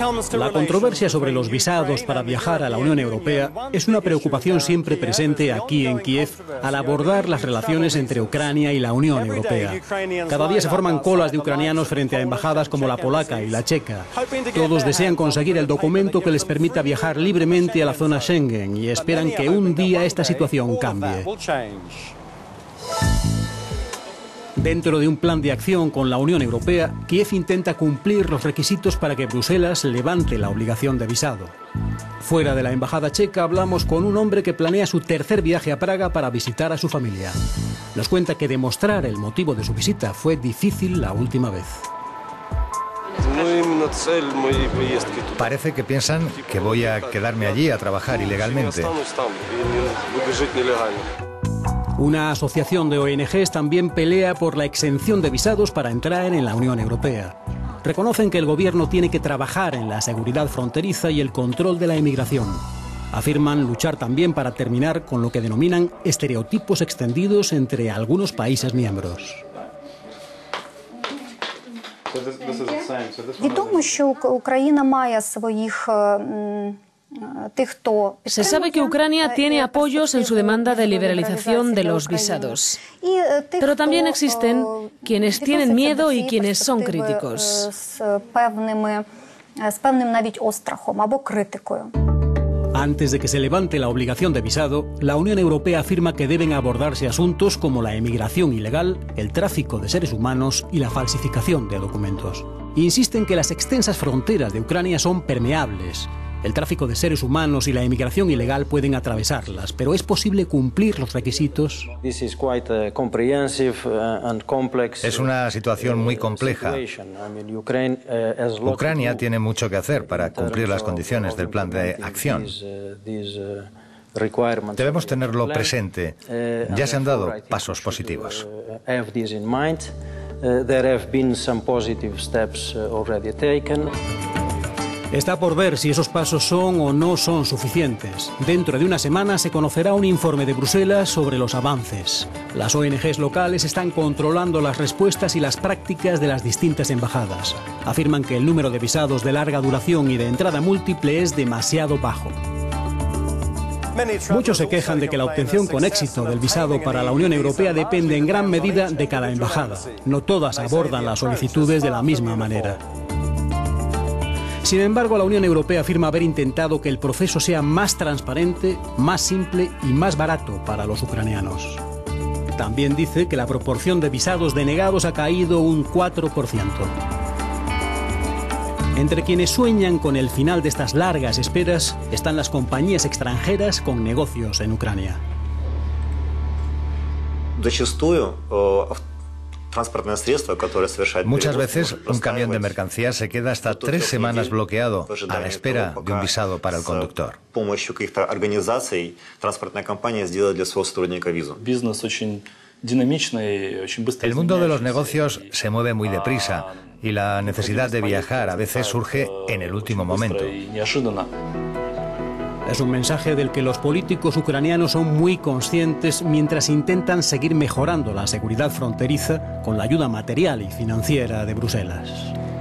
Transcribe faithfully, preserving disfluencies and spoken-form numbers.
La controversia sobre los visados para viajar a la Unión Europea es una preocupación siempre presente aquí en Kiev al abordar las relaciones entre Ucrania y la Unión Europea. Cada día se forman colas de ucranianos frente a embajadas como la polaca y la checa. Todos desean conseguir el documento que les permita viajar libremente a la zona Schengen y esperan que un día esta situación cambie. Dentro de un plan de acción con la Unión Europea, Kiev intenta cumplir los requisitos para que Bruselas levante la obligación de visado. Fuera de la embajada checa hablamos con un hombre que planea su tercer viaje a Praga para visitar a su familia. Nos cuenta que demostrar el motivo de su visita fue difícil la última vez. Parece que piensan que voy a quedarme allí a trabajar ilegalmente. Una asociación de O N Ges también pelea por la exención de visados para entrar en la Unión Europea. Reconocen que el gobierno tiene que trabajar en la seguridad fronteriza y el control de la inmigración. Afirman luchar también para terminar con lo que denominan estereotipos extendidos entre algunos países miembros. Se sabe que Ucrania tiene apoyos en su demanda de liberalización de los visados. Pero también existen quienes tienen miedo y quienes son críticos. Antes de que se levante la obligación de visado, la Unión Europea afirma que deben abordarse asuntos como la emigración ilegal, el tráfico de seres humanos y la falsificación de documentos. Insisten que las extensas fronteras de Ucrania son permeables. El tráfico de seres humanos y la emigración ilegal pueden atravesarlas, pero ¿es posible cumplir los requisitos? Es una situación muy compleja. Ucrania tiene mucho que hacer para cumplir las condiciones del plan de acción. Debemos tenerlo presente. Ya se han dado pasos positivos. Está por ver si esos pasos son o no son suficientes. Dentro de una semana se conocerá un informe de Bruselas sobre los avances. Las O N Ges locales están controlando las respuestas y las prácticas de las distintas embajadas. Afirman que el número de visados de larga duración y de entrada múltiple es demasiado bajo. Muchos se quejan de que la obtención con éxito del visado para la Unión Europea depende en gran medida de cada embajada. No todas abordan las solicitudes de la misma manera. Sin embargo, la Unión Europea afirma haber intentado que el proceso sea más transparente, más simple y más barato para los ucranianos. También dice que la proporción de visados denegados ha caído un cuatro por ciento. Entre quienes sueñan con el final de estas largas esperas están las compañías extranjeras con negocios en Ucrania. Muchas veces un camión de mercancías se queda hasta tres semanas bloqueado a la espera de un visado para el conductor. El mundo de los negocios se mueve muy deprisa y la necesidad de viajar a veces surge en el último momento. Es un mensaje del que los políticos ucranianos son muy conscientes mientras intentan seguir mejorando la seguridad fronteriza con la ayuda material y financiera de Bruselas.